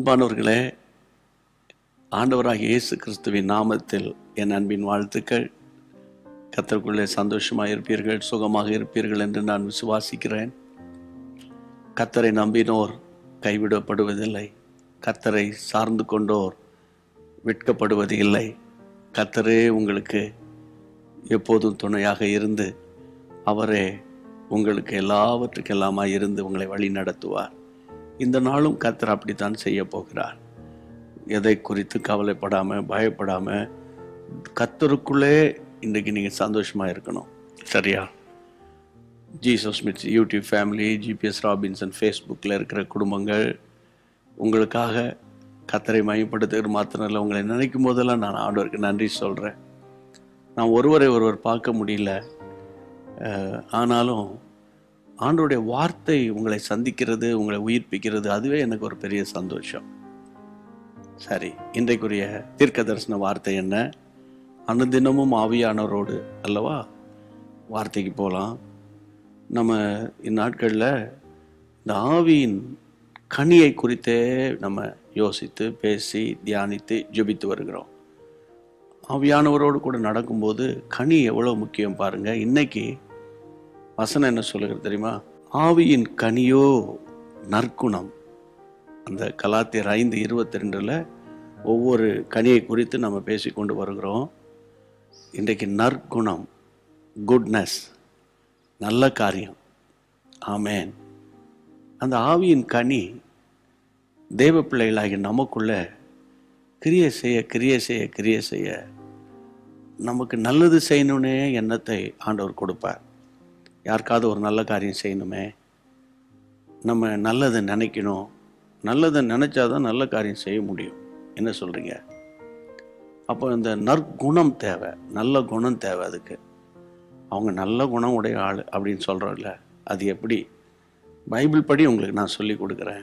அன்பானவர்களே, ஆண்டவராகிய இயேசு கிறிஸ்துவின் நாமத்தில் என் அன்பின் வாழ்த்துக்கள். கர்த்தருக்குள்ளே சந்தோஷமாக இருப்பீர்கள், சுகமாக இருப்பீர்கள் என்று நான் விசுவாசிக்கிறேன். கர்த்தரை நம்பினோர் கைவிடப்படுவதில்லை, கர்த்தரை சார்ந்து கொண்டோர் விற்கப்படுவது இல்லை. கர்த்தரே உங்களுக்கு எப்போதும் துணையாக இருந்து அவரே உங்களுக்கு எல்லாவற்றுக்கெல்லாமாய் இருந்து உங்களை வழி நடத்துவார். இந்த நாளும் கர்த்தர் அப்படித்தான் செய்ய போகிறார். எதை குறித்து கவலைப்படாமல் பயப்படாமல் கர்த்தருக்குள்ளே இன்றைக்கு நீங்கள் சந்தோஷமாக இருக்கணும். சரியா? Jesus meets YouTube family, GPS Robinson ஃபேஸ்புக்கில் இருக்கிற குடும்பங்கள் உங்களுக்காக கர்த்தரை மையப்படுத்துகிற மாத்திரம் இல்லை, உங்களை நினைக்கும் போதெல்லாம் நான் ஆண்டவருக்கு நன்றி சொல்கிறேன். நான் ஒருவர் பார்க்க முடியல, ஆனாலும் ஆண்டவருடைய வார்த்தை உங்களை சந்திக்கிறது, உங்களை உயிர்ப்பிக்கிறது, அதுவே எனக்கு ஒரு பெரிய சந்தோஷம். சரி, இன்றைக்குரிய தீர்க்க தரிசன வார்த்தை என்ன? அனுதினமும் ஆவியானவரோடு அல்லவா? வார்த்தைக்கு போகலாம். நம்ம இந்நாட்களில் இந்த ஆவியின் கனியை குறித்தே நம்ம யோசித்து பேசி தியானித்து ஜெபித்து வருகிறோம். ஆவியானவரோடு கூட நடக்கும்போது கனி எவ்வளோ முக்கியம் பாருங்கள். இன்னைக்கு வசனம் என்ன சொல்லுகிறது தெரியுமா? ஆவியின் கனியோ நற்குணம். அந்த கலாத்தியர் 5:22 ஒவ்வொரு கனியை குறித்து நம்ம பேசிக்கொண்டு வருகிறோம். இன்றைக்கு நற்குணம், குட்னஸ், நல்ல காரியம். ஆமேன். அந்த ஆவியின் கனி தேவ பிள்ளைகளாகி நமக்குள்ள கிரியை செய்ய நமக்கு நல்லது செய்யணுன்னே எண்ணத்தை ஆண்டவர் கொடுப்பார். யாருக்காவது ஒரு நல்ல காரியம் செய்யணுமே, நம்ம நல்லதை நினைக்கணும். நல்லதை நினச்சாதான் நல்ல காரியம் செய்ய முடியும். என்ன சொல்கிறீங்க? அப்போ இந்த நற்குணம் தேவை, நல்ல குணம் தேவை. அதுக்கு அவங்க நல்ல குணம் உடைய ஆள் அப்படின்னு சொல்கிறோம்ல, அது எப்படி? பைபிள் படி உங்களுக்கு நான் சொல்லி கொடுக்குறேன்.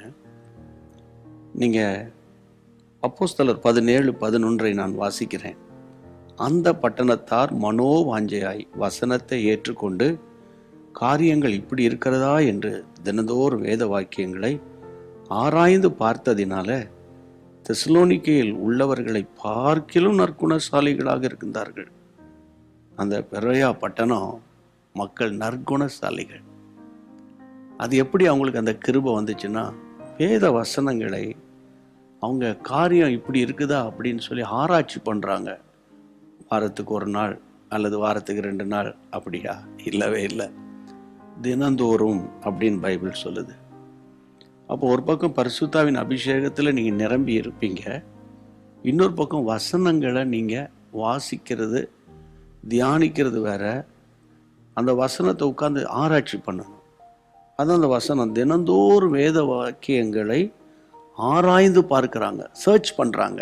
நீங்கள் அப்போஸ்தலர் 17:11 நான் வாசிக்கிறேன். அந்த பட்டணத்தார் மனோவாஞ்சையாய் வசனத்தை ஏற்றுக்கொண்டு காரியங்கள் இப்படி இருக்கிறதா என்று தினந்தோறும் வேத வாக்கியங்களை ஆராய்ந்து பார்த்ததினால தெசலோனிக்கேயில் உள்ளவர்களை பார்க்கிலும் நற்குணசாலிகளாக இருக்கின்றார்கள். அந்த பெரோயா பட்டணம் மக்கள் நற்குணசாலிகள். அது எப்படி அவங்களுக்கு அந்த கிருபை வந்துச்சுன்னா, வேத வசனங்களை அவங்க காரியம் இப்படி இருக்குதா அப்படின்னு சொல்லி ஆராய்ச்சி பண்ணுறாங்க. வாரத்துக்கு ஒரு நாள் அல்லது வாரத்துக்கு 2 நாள். அப்படியா? இல்லவே இல்லை, தினந்தோறும் அப்படின்னு பைபிள் சொல்லுது. அப்போ ஒரு பக்கம் பரிசுத்தாவின் அபிஷேகத்தில் நீங்கள் நிரம்பி இருப்பீங்க, இன்னொரு பக்கம் வசனங்களை நீங்கள் வாசிக்கிறது தியானிக்கிறது வேற. அந்த வசனத்தை உட்காந்து ஆராய்ச்சி பண்ணணும். அதான் அந்த வசனம். தினந்தோறும் வேத வாக்கியங்களை ஆராய்ந்து பார்க்குறாங்க, சர்ச் பண்ணுறாங்க.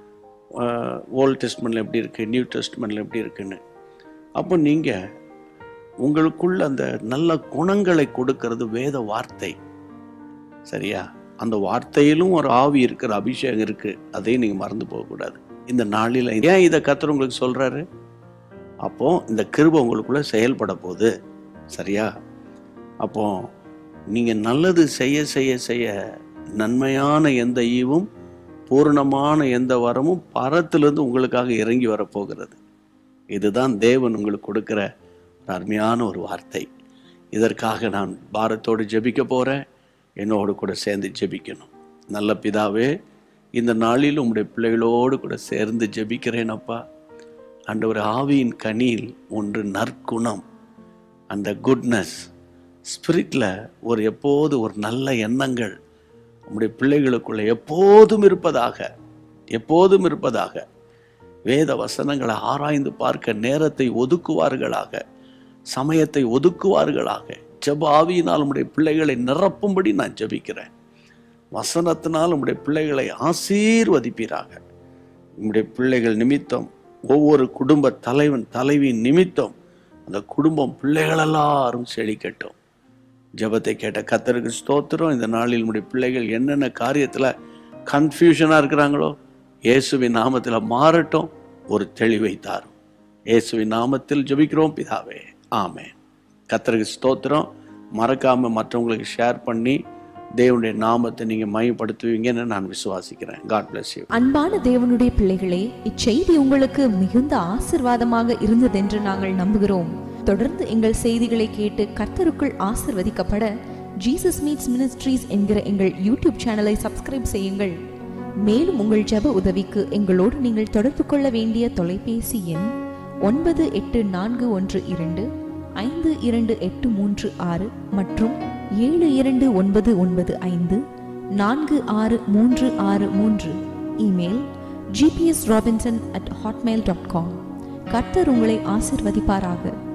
ஓல்ட் டெஸ்ட்மெண்ட்டில் எப்படி இருக்குது, நியூ டெஸ்ட்மெண்ட்டில் எப்படி இருக்குன்னு. அப்போ நீங்கள் உங்களுக்குள்ள அந்த நல்ல குணங்களை கொடுக்கிறது வேத வார்த்தை. சரியா? அந்த வார்த்தையிலும் ஒரு ஆவி இருக்கிற அபிஷேகம் இருக்கு, அதையும் நீங்க மறந்து போகக்கூடாது. இந்த நாளில் ஏன் இதை கர்த்தர் உங்களுக்கு சொல்றாரு? அப்போ இந்த கிருபை உங்களுக்குள்ள செயல்பட போகுது. சரியா? அப்போ நீங்க நல்லது செய்ய செய்ய செய்ய நன்மையான எந்த ஈவும் பூரணமான எந்த வரமும் பரத்திலிருந்து உங்களுக்காக இறங்கி வரப்போகிறது. இதுதான் தேவன் உங்களுக்கு கொடுக்கிற அருமையான ஒரு வார்த்தை. இதற்காக நான் பாரத்தோடு ஜெபிக்க போகிறேன். என்னோடு கூட சேர்ந்து ஜெபிக்கணும். நல்ல பிதாவே, இந்த நாளில் உம்முடைய பிள்ளைகளோடு கூட சேர்ந்து ஜெபிக்கிறேன். அப்பா, ஆண்டவர், ஆவியின் கனியில் ஒன்று நற்குணம், அந்த குட்னஸ் ஸ்பிரிட்டில் எப்போது ஒரு நல்ல எண்ணங்கள் உம்முடைய பிள்ளைகளுக்குள்ள எப்போதும் இருப்பதாக வேத வசனங்களை ஆராய்ந்து பார்க்க நேரத்தை ஒதுக்குவார்களாக, சமயத்தை ஒதுக்குவார்களாக. ஜெப ஆவியினால் உம்முடைய பிள்ளைகளை நிரப்பும்படி நான் ஜெபிக்கிறேன். வசனத்தினால் உம்முடைய பிள்ளைகளை ஆசீர்வதிப்பீராக. உம்முடைய பிள்ளைகள் நிமித்தம், ஒவ்வொரு குடும்ப தலைவியின் நிமித்தம் அந்த குடும்பம் பிள்ளைகள் எல்லாரும் செழிக்கட்டும். ஜெபத்தை கேட்ட கர்த்தருக்கு ஸ்தோத்திரம். இந்த நாளில் உம்முடைய பிள்ளைகள் என்னென்ன காரியத்தில் கன்ஃபியூஷனாக இருக்கிறாங்களோ இயேசுவின் நாமத்தில் மாறட்டும். ஒரு தெளிவை தாரும். இயேசுவின் நாமத்தில் ஜெபிக்கிறோம் பிதாவே, ஆமென். கர்த்தருக்கு ஸ்தோத்திரம். மறக்காமல் மற்றவங்களுக்கு ஷேர் பண்ணி தேவனுடைய நாமத்தை நீங்க மகிமைப்படுத்துவீங்கன்னு நான் விசுவாசிக்கிறேன். God bless you. அன்பான தேவனுடைய பிள்ளைகளே, இச்செய்தி உங்களுக்கு மிகுந்த ஆசீர்வாதமாக இருந்ததென்று நாங்கள் நம்புகிறோம். தொடர்ந்து எங்கள் செய்திகளை கேட்டு கர்த்தருக்குள் ஆசீர்வதிக்கப்பட ஜீசஸ் மீட்ஸ் மினிஸ்ட்ரீஸ் என்கிற எங்கள் யூடியூப் சேனலை சப்ஸ்கிரைப் செய்யுங்கள். மேலும் உங்கள் ஜெப உதவிக்கு எங்களோடு நீங்கள் தொடர்பு கொள்ள வேண்டிய தொலைபேசி எண் 9842252836 மற்றும் 7299546363. Email gpsrobinson@hotmail.com. கர்த்தர் உங்களை ஆசீர்வதிப்பாராக.